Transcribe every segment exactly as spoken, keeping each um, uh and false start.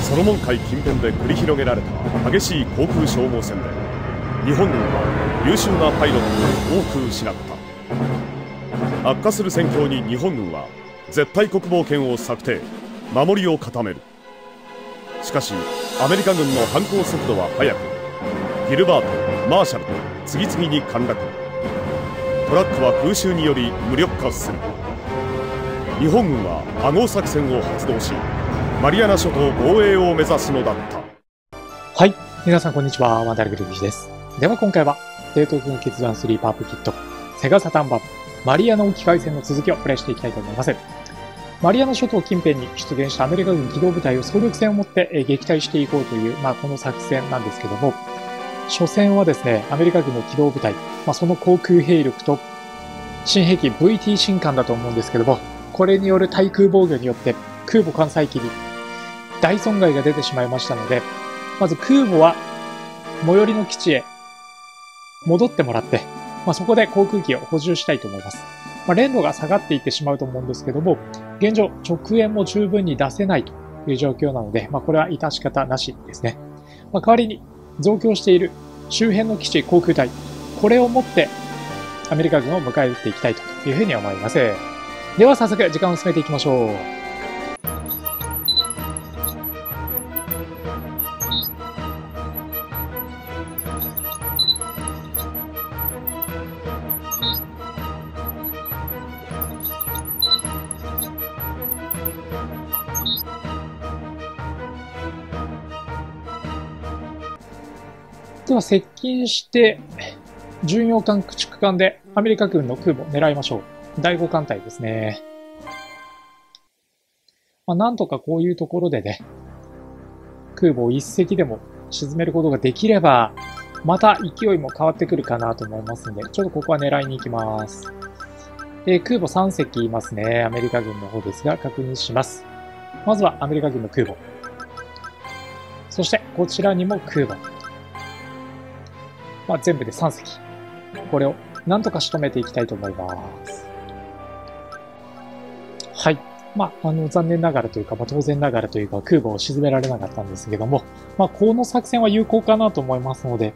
ソロモン海近辺で繰り広げられた激しい航空消耗戦で日本軍は優秀なパイロットを多く失った。悪化する戦況に日本軍は絶対国防圏を策定、守りを固める。しかしアメリカ軍の反攻速度は速く、ギルバート、マーシャルと次々に陥落。トラックは空襲により無力化する。日本軍はアゴー作戦を発動し、マリアナ諸島防衛を目指すのだった。 はい、皆さんこんにちは、ワンダルグルビーです。では今回は帝東軍決断スリーパープキットセガサターン版マリアナ沖海戦の続きをプレイしていきたいと思います。マリアナ諸島近辺に出現したアメリカ軍機動部隊を総力戦をもって撃退していこうという、まあ、この作戦なんですけども、初戦はですね、アメリカ軍の機動部隊、まあ、その航空兵力と新兵器 ブイティー 新艦だと思うんですけども、これによる対空防御によって空母艦載機に大損害が出てしまいましたので、まず空母は最寄りの基地へ戻ってもらって、まあ、そこで航空機を補充したいと思います。まあ、連度が下がっていってしまうと思うんですけども、現状直縁も十分に出せないという状況なので、まあ、これは致し方なしですね。まあ、代わりに増強している周辺の基地航空隊、これをもってアメリカ軍を迎え撃っていきたいというふうに思います。では早速時間を進めていきましょう。では接近して巡洋艦駆逐艦でアメリカ軍の空母を狙いましょう。だいご艦隊ですね。まあ、なんとかこういうところでね、空母を一隻でも沈めることができれば、また勢いも変わってくるかなと思いますので、ちょっとここは狙いに行きます。で、空母さん隻いますね。アメリカ軍の方ですが、確認します。まずはアメリカ軍の空母。そしてこちらにも空母。まあ、全部でさん隻。これをなんとか仕留めていきたいと思います。はい。まあ、あの、残念ながらというか、まあ、当然ながらというか、空母を沈められなかったんですけども、まあ、この作戦は有効かなと思いますので、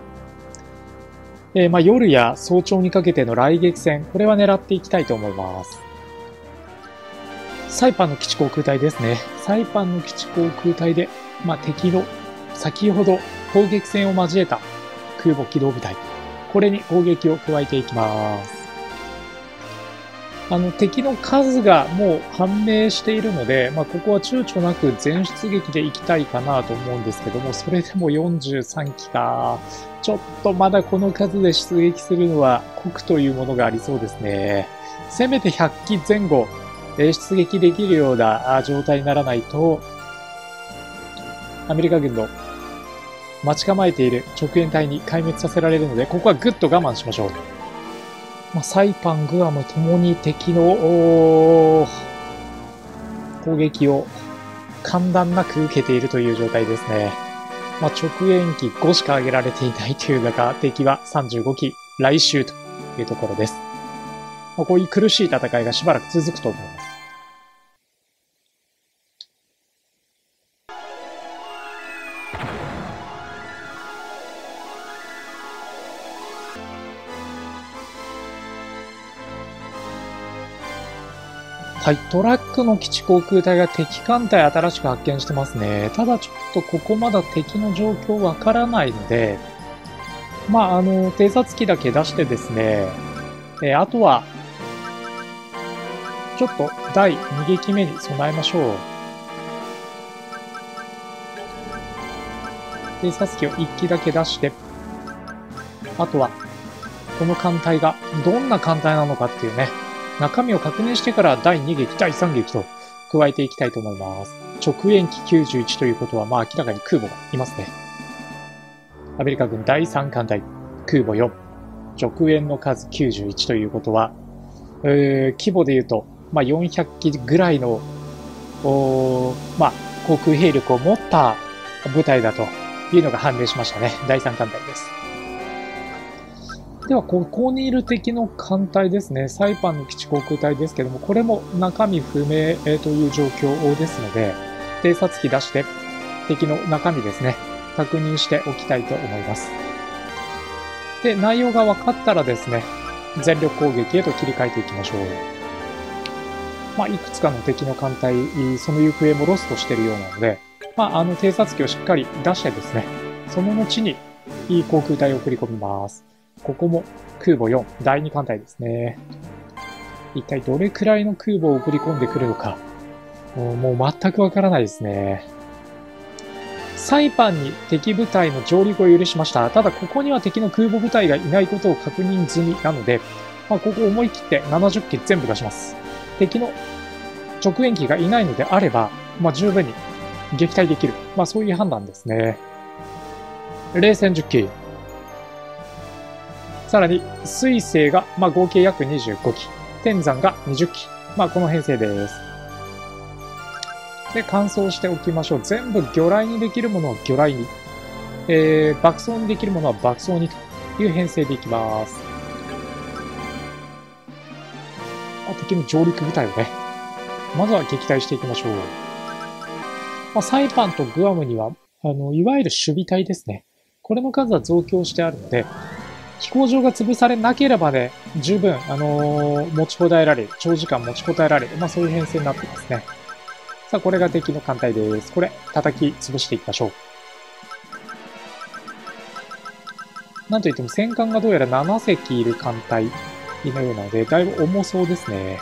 えー、まあ、夜や早朝にかけての雷撃戦、これは狙っていきたいと思います。サイパンの基地航空隊ですね。サイパンの基地航空隊で、まあ、敵の先ほど砲撃戦を交えた空母機動部隊、これに攻撃を加えていきます。あの、敵の数がもう判明しているので、まあ、ここは躊躇なく全出撃で行きたいかなと思うんですけども、それでもよんじゅうさん機か。ちょっとまだこの数で出撃するのは酷というものがありそうですね。せめてひゃっ機前後、出撃できるような状態にならないと、アメリカ軍の待ち構えている直縁隊に壊滅させられるので、ここはぐっと我慢しましょう。まあ、サイパン、グアムともに敵の攻撃を間断なく受けているという状態ですね。まあ、直縁機ごしか上げられていないという中、敵はさんじゅうご機来襲というところです。まあ、こういう苦しい戦いがしばらく続くと思います。はい、トラックの基地航空隊が敵艦隊新しく発見してますね。ただちょっとここまだ敵の状況わからないので、まあ、あの、偵察機だけ出してですね、えー、あとは、ちょっとだいに撃目に備えましょう。偵察機をいっ機だけ出して、あとは、この艦隊がどんな艦隊なのかっていうね、中身を確認してからだいに撃、だいさん撃と加えていきたいと思います。直縁機きゅうじゅういちということは、まあ明らかに空母がいますね。アメリカ軍だいさん艦隊、空母よん、直縁の数きゅうじゅういちということは、えー、規模で言うと、まあよんひゃっ機ぐらいの、まあ航空兵力を持った部隊だというのが判明しましたね。だいさん艦隊です。では、ここにいる敵の艦隊ですね。サイパンの基地航空隊ですけども、これも中身不明という状況ですので、偵察機出して、 敵の中身ですね、確認しておきたいと思います。で、内容が分かったらですね、全力攻撃へと切り替えていきましょう。まあ、いくつかの敵の艦隊、その行方もロストしているようなので、まあ、あの偵察機をしっかり出してですね、その後にいい航空隊を送り込みます。ここも空母よん、だいに艦隊ですね。一体どれくらいの空母を送り込んでくるのか、もう全くわからないですね。サイパンに敵部隊の上陸を許しました。ただここには敵の空母部隊がいないことを確認済みなので、まあ、ここ思い切ってななじゅっき全部出します。敵の直縁機がいないのであれば、まあ、十分に撃退できる。まあそういう判断ですね。冷戦じゅっき。さらに、水星が、まあ、合計約にじゅうごき。天山がにじゅっき。まあこの編成です。で、乾燥しておきましょう。全部魚雷にできるものは魚雷に。えー、爆走にできるものは爆走にという編成でいきます。あ、敵の上陸部隊をね、まずは撃退していきましょう。まあ、サイパンとグアムには、あの、いわゆる守備隊ですね。これの数は増強してあるので、飛行場が潰されなければね、十分、あのー、持ちこたえられる。長時間持ちこたえられる。まあそういう編成になってますね。さあ、これが敵の艦隊です。これ、叩き潰していきましょう。なんといっても戦艦がどうやらななせきいる艦隊のようなので、だいぶ重そうですね。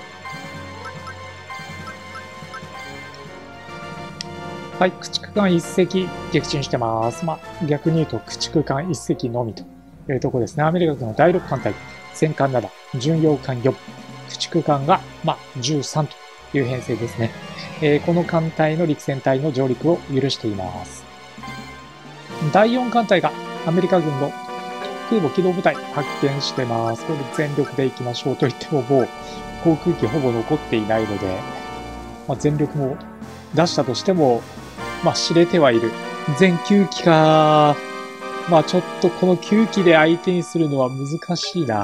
はい、駆逐艦いっせき撃沈してます。まあ、逆に言うと駆逐艦いっせきのみというところですね。アメリカ軍のだいろく艦隊、戦艦なな、巡洋艦よん、駆逐艦が、まあ、じゅうさんという編成ですね。えー、この艦隊の陸戦隊の上陸を許しています。だいよん艦隊がアメリカ軍の空母機動部隊発見してます。これ全力で行きましょうと言ってももう航空機ほぼ残っていないので、まあ、全力も出したとしても、まあ知れてはいる。全きゅうきか。まあちょっとこのきゅうきで相手にするのは難しいな。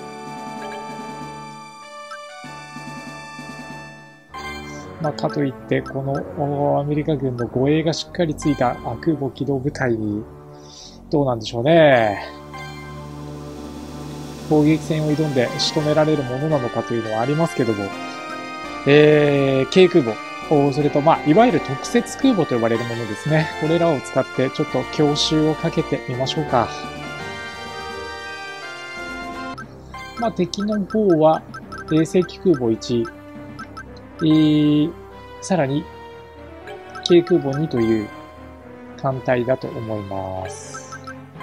まあかといってこのアメリカ軍の護衛がしっかりついた空母機動部隊にどうなんでしょうね。攻撃戦を挑んで仕留められるものなのかというのはありますけども、えー、軽空母。それと、まあ、いわゆる特設空母と呼ばれるものですね。これらを使ってちょっと強襲をかけてみましょうか。まあ、敵の方は、正規空母いち、えー、さらに、軽空母にという艦隊だと思います。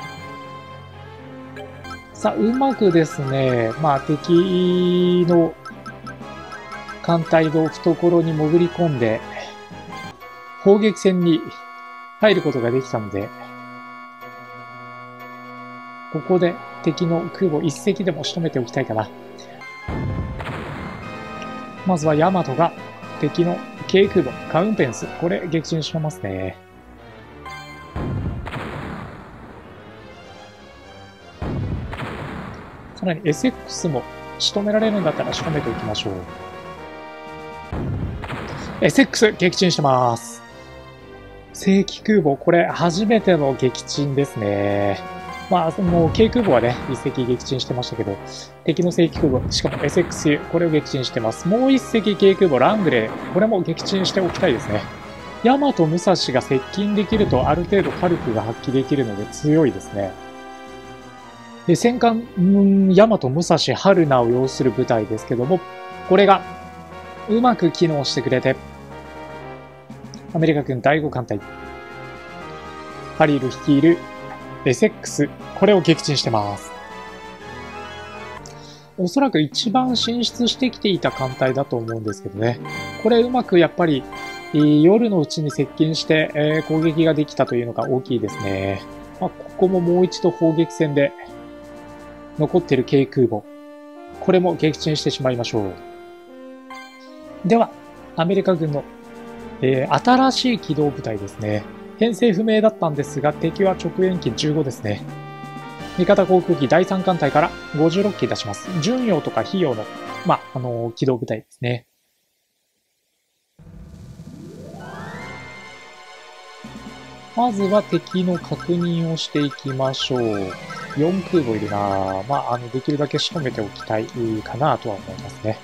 さあ、うまくですね、まあ、敵の艦隊の懐に潜り込んで、砲撃戦に入ることができたので、ここで敵の空母一隻でも仕留めておきたいかな。まずはヤマトが敵の軽空母カウンペンス、これ撃沈しますね。さらに エスエックス も仕留められるんだったら仕留めておきましょう。エスエックス 撃沈してます。正規空母、これ初めての撃沈ですね。まあ、もう軽空母はね、一隻撃沈してましたけど、敵の正規空母、しかも エスエックス、これを撃沈してます。もう一隻軽空母、ラングレー、これも撃沈しておきたいですね。ヤマト、ムサシが接近できるとある程度火力が発揮できるので強いですね。で、戦艦、ヤマト、ムサシ、ハルナを要する部隊ですけども、これがうまく機能してくれて、アメリカ軍だいご艦隊、ハリル率いる エスエックス、これを撃沈してます。おそらく一番進出してきていた艦隊だと思うんですけどね。これうまくやっぱり夜のうちに接近して、えー、攻撃ができたというのが大きいですね。まあ、ここももう一度砲撃戦で残っている軽空母、これも撃沈してしまいましょう。では、アメリカ軍の、えー、新しい機動部隊ですね。編成不明だったんですが、敵は直縁機じゅうごですね。味方航空機だいさん艦隊からごじゅうろっき出します。巡洋とか費用の、まあ、あのー、機動部隊ですね。 まずは敵の確認をしていきましょう。よん空母いるなぁ。まあ、あの、できるだけ仕留めておきたいかなとは思いますね。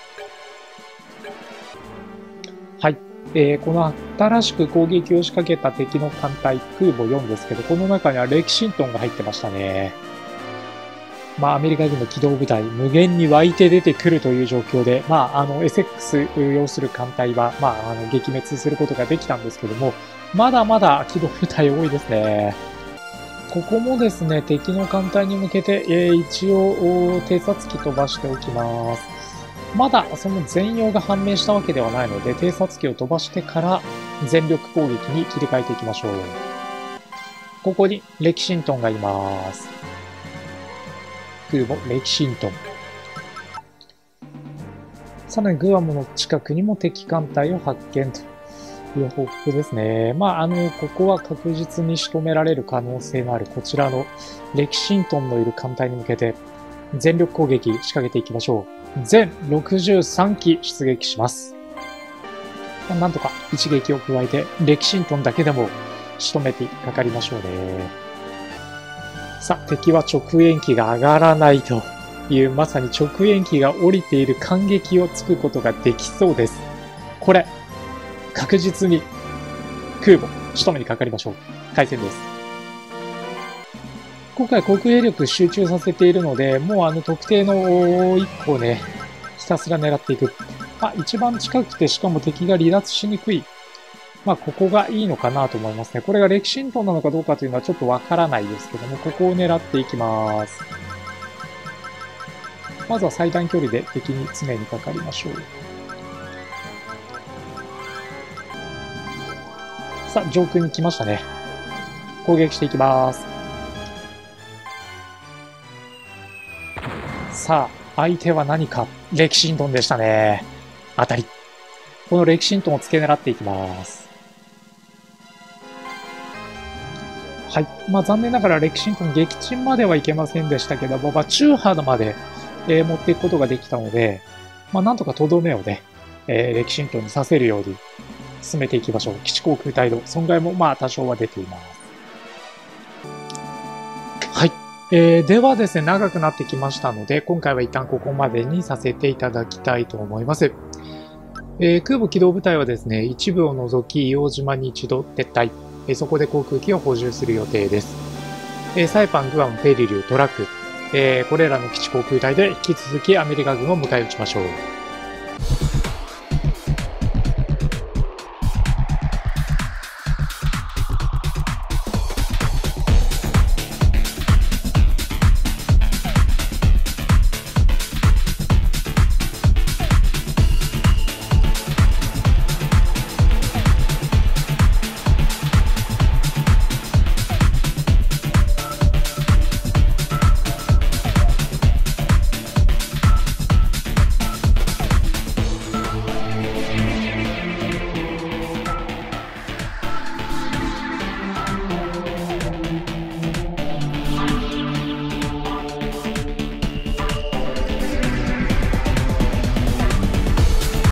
はい。えー、この新しく攻撃を仕掛けた敵の艦隊、空母よんですけど、この中にはレキシントンが入ってましたね。まあ、アメリカ軍の機動部隊、無限に湧いて出てくるという状況で、まあ、あの、エスエックス 要する艦隊は、まあ、あの、撃滅することができたんですけども、まだまだ機動部隊多いですね。ここもですね、敵の艦隊に向けて、えー、一応、偵察機飛ばしておきます。まだその全容が判明したわけではないので、偵察機を飛ばしてから全力攻撃に切り替えていきましょう。ここにレキシントンがいます。空母レキシントン。さらにグアムの近くにも敵艦隊を発見という報告ですね。まあ、あの、ここは確実に仕留められる可能性のあるこちらのレキシントンのいる艦隊に向けて全力攻撃仕掛けていきましょう。全ろくじゅうさん機出撃します。なんとか一撃を加えて、レキシントンだけでも仕留めてかかりましょうね。さあ、敵は直縁機が上がらないという、まさに直縁機が降りている間隙をつくことができそうです。これ、確実に空母、仕留めにかかりましょう。開戦です。今回航空兵力集中させているので、もうあの特定のいっこをね、ひたすら狙っていく。まあ一番近くてしかも敵が離脱しにくい。まあここがいいのかなと思いますね。これがレキシントンなのかどうかというのはちょっとわからないですけども、ここを狙っていきます。まずは最短距離で敵に常にかかりましょう。さあ、上空に来ましたね。攻撃していきます。さあ、相手は何か、レキシントンでしたね。当たり。このレキシントンを付け狙っていきます。はい。まあ残念ながらレキシントン撃沈まではいけませんでしたけども、まあ中波まで、えー、持っていくことができたので、まあなんとかとどめをね、えー、レキシントンにさせるように進めていきましょう。基地航空隊の損害もまあ多少は出ています。はい。えー、ではですね、長くなってきましたので、今回は一旦ここまでにさせていただきたいと思います。えー、空母機動部隊はですね、一部を除き硫黄島に一度撤退、えー、そこで航空機を補充する予定です。えー、サイパン、グアム、ペリリュー、トラック、えー、これらの基地航空隊で引き続きアメリカ軍を迎え撃ちましょう。